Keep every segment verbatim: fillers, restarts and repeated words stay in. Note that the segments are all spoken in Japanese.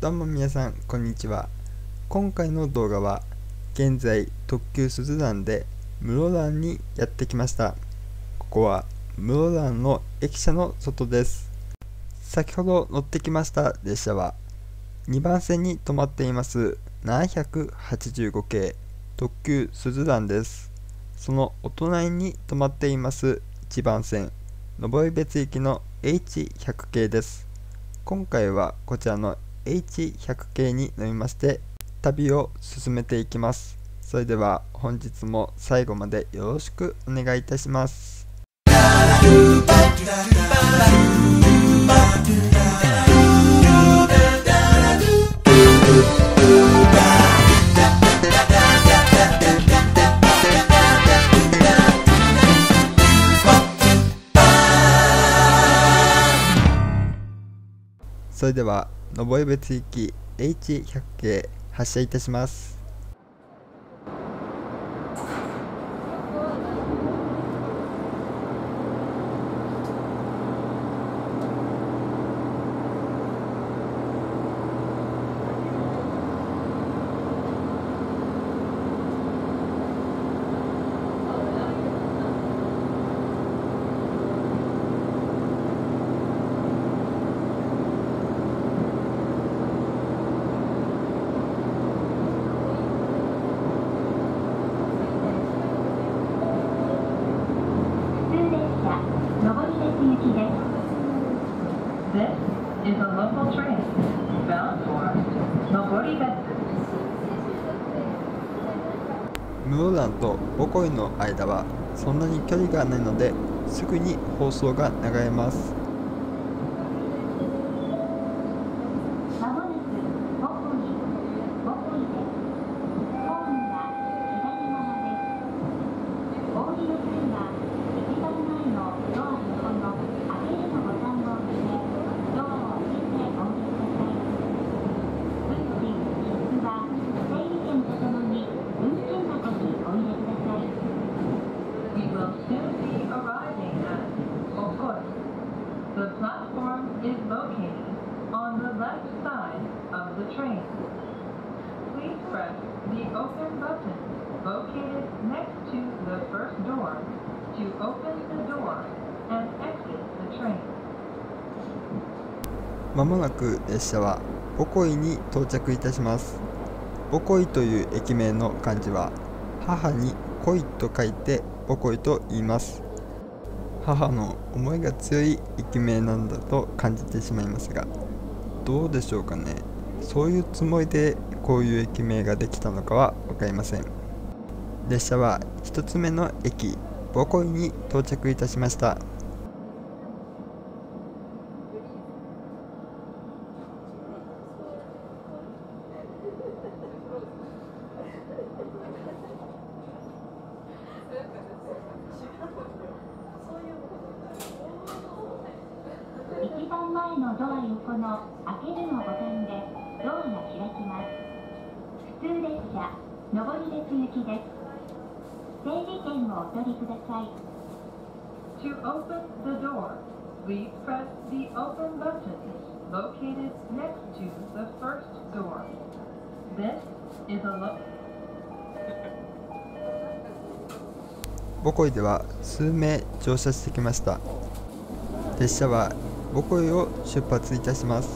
どうも皆さんこんにちは。今回の動画は現在特急すずらんで室蘭にやってきました。ここは室蘭の駅舎の外です。先ほど乗ってきました列車はにばん線に止まっていますななひゃくはちじゅうご系特急すずらんです。そのお隣に止まっていますいちばん線登別行きの エイチひゃく 系です。今回はこちらの エイチひゃく 系に乗りまして旅を進めていきます。それでは本日も最後までよろしくお願いいたします。それでは登別行き エイチひゃく 系発車いたします。室蘭とボコイの間はそんなに距離がないのですぐに放送が流れます。 The platform is located on the left side of the train. Please press the open button located next to the first door to open the door and exit the train. まもなく列車はボコイに到着いたします。ボコイという駅名の漢字は母に恋と書いてボコイと言います。母の思いが強い駅名なんだと感じてしまいますが、どうでしょうかね。そういうつもりでこういう駅名ができたのかは分かりません。列車はひとつめの駅ボコイに到着いたしました。 一番前のドア横の開けるのボタンでドアが開きます。普通列車登別行きです。整理券をお取りください。 To open the door, please press the open button located next to the first door. This is a look. ボコイでは数名乗車してきました。列車はボコイを出発いたします。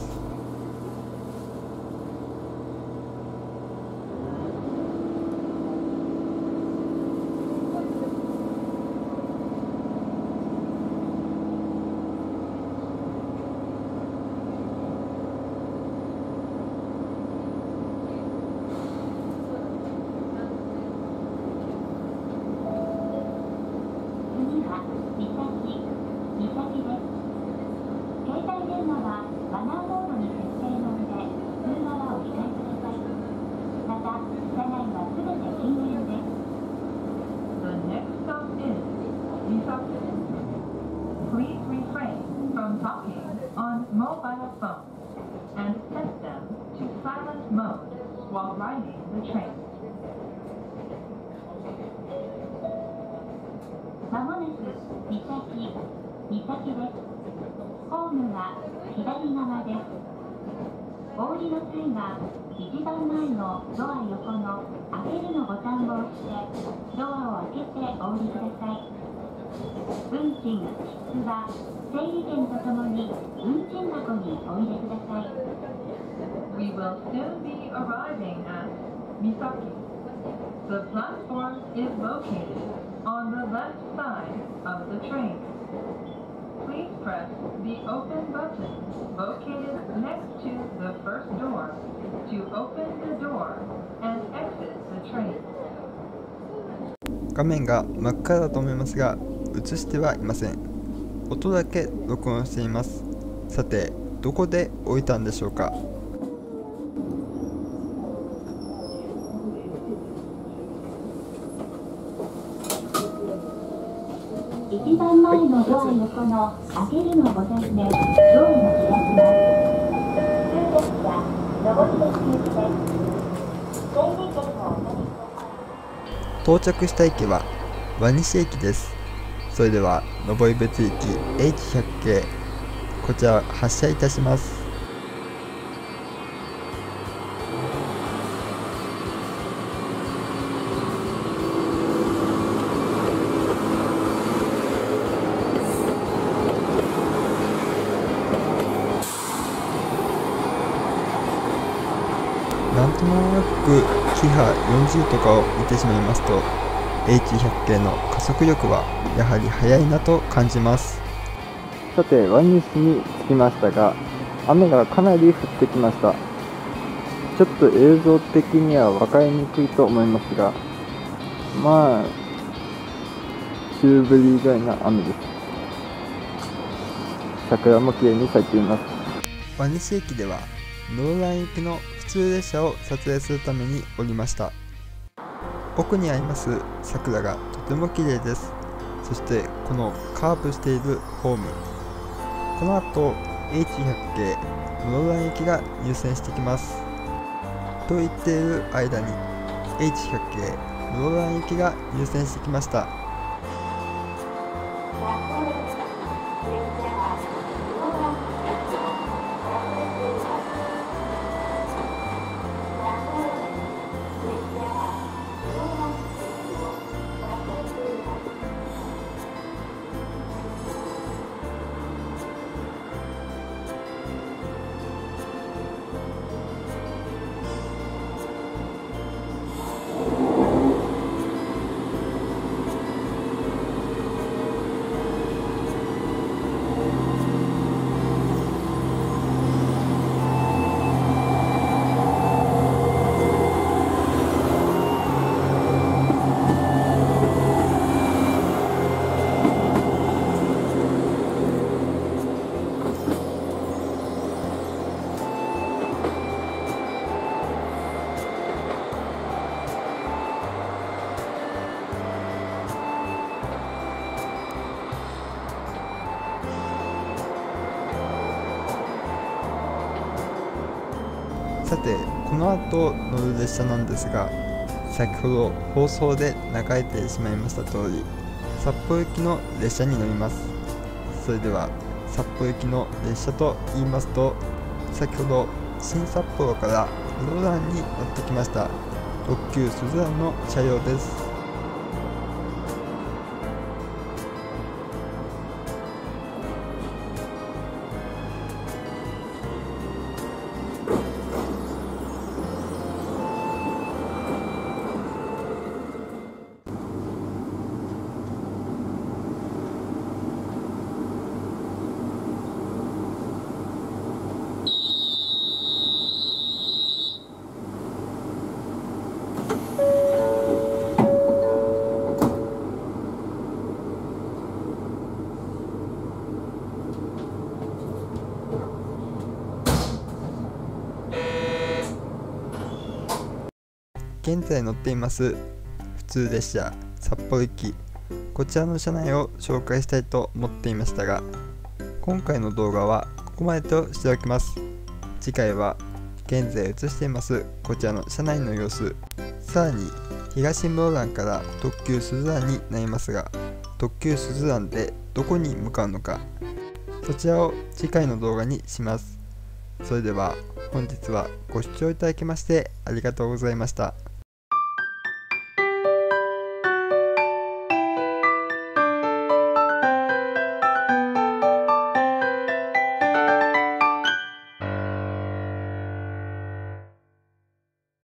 次は三崎、三崎です。携帯電話はマナーモードに設定の上、通話はお控えください。また、車内はすべて禁煙です。 The next stop is Misaki. Please refrain from talking on mobile phones and set them to silent mode while riding the train. まもなく三崎、三崎です。ホームは左側です。 お降りの際は一番前のドア横の開けるのボタンを押してドアを開けてお降りください。運賃・切符は整理券とともに運賃箱にお入れください。 We will soon be arriving at Misaki. The platform is located on the left side of the train. Please press the open button located next to the first door to open the door and exit the train. 画面が真っ赤だと思いますが、映してはいません。音だけ録音しています。さて、どこで置いたんでしょうか。 一番前のドア横の開けるのボタンでドアが開きます。普通列車上り列行きです。整理券をお取りください。 到着した駅は輪西駅です。それでは登別駅 エイチひゃく 系、こちら発車いたします。なんとなくキハよんじゅうとかを見てしまいますと エイチひゃく 系の加速力はやはり速いなと感じます。さて輪西に着きましたが、雨がかなり降ってきました。ちょっと映像的には分かりにくいと思いますが、まあ中降りぐらいな雨です。桜も綺麗に咲いています。輪西駅では室蘭行きの普通列車を撮影するために降りました。奥にあります桜がとても綺麗です。そしてこのカーブしているホーム、この後 エイチひゃく 系室蘭行きが入線してきます。と言っている間に エイチひゃく 系室蘭行きが入線してきました。さて、この後乗る列車なんですが、先ほど放送で流れてしまいました通り、札幌行きの列車に乗ります。それでは札幌行きの列車と言いますと、先ほど新札幌から室蘭に乗ってきました特急すずらんの車両です。現在乗っています普通列車札幌行き、こちらの車内を紹介したいと思っていましたが、今回の動画はここまでとしておきます。次回は現在映していますこちらの車内の様子、さらに東室蘭から特急すずらんになりますが、特急すずらんでどこに向かうのか、そちらを次回の動画にします。それでは本日はご視聴いただきましてありがとうございました。